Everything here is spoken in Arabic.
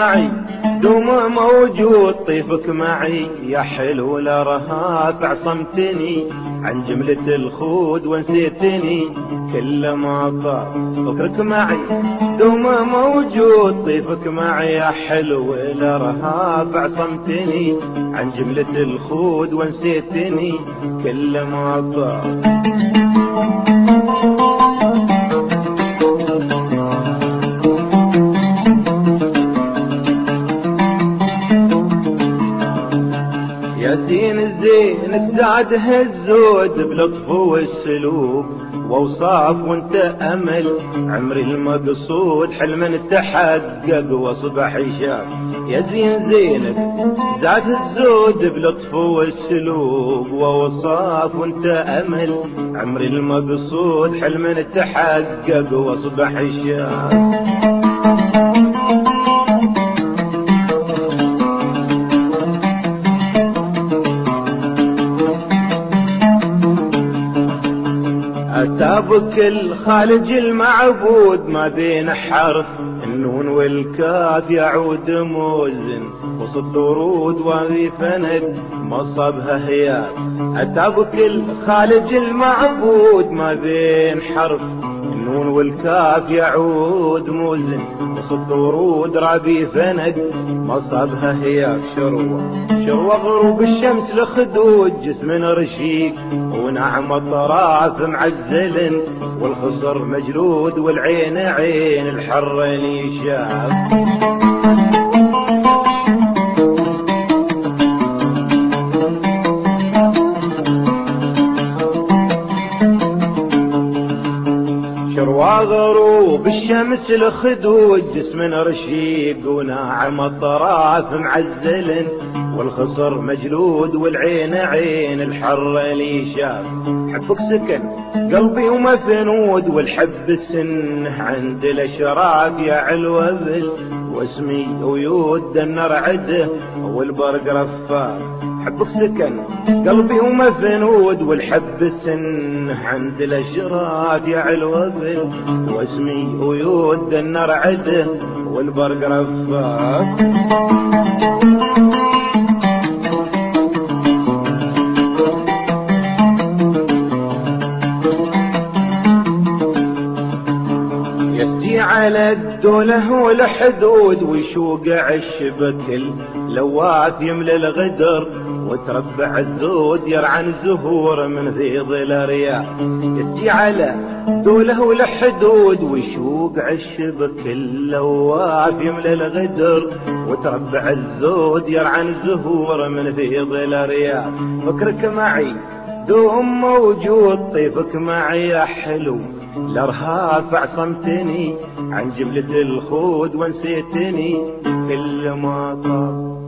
معي دوم موجود، طيفك معي يا حلو الارهاب عصمتني عن جملة الخود ونسيتني كل ما طار. فكرك معي دوم موجود، طيفك معي يا حلو الارهاب عصمتني عن جملة الخود ونسيتني كل ما طار. يا زين زينك زاده الزود بلطف والسلوك واوصاف وانت امل عمري المقصود حلما تحقق واصبح شاف. يا زين زينك زاد الزود بلطف والسلوك واوصاف وانت امل عمري المقصود حلما تحقق واصبح شاف. أتابك الخالج المعبود ما بين حرف النون والكاف يعود موزن وسط ورود وذي فند مصبها هياب. أتابك الخالج المعبود ما بين حرف النون والكاف يعود موزن وسط ورود ربي فند مصبها هياب. شروة غروب الشمس لخدود جسم رشيق ونعم الطراف معزل والخصر مجلود والعين عين الحر اللي شاف. شروى غروب الشمس لخدود جسم رشيق وناعم الطراف معزل والخصر مجلود والعين عين الحر اللي شاف. حبك سكن قلبي ومفنود والحب السنه عند الاشراف يا علو ابل واسمي ويود النار عده والبرق رفار. حبك سكن قلبي ومفنود والحب السنه عند الاشراف يا علو ابل واسمي ويود النار عده والبرق رفار. على الدوله والحدود ويشوق عالشبك اللواف يملى الغدر وتربع الذود يرعن زهور من فيض الرياح. يسجي على دوله والحدود ويشوق عالشبك اللواف يملى الغدر وتربع الذود يرعن زهور من فيض الرياح. فكرك معي دوم موجود، طيفك معي يا حلو الارهاب عصمتني عن جملة الخود ونسيتني كل ما طاب.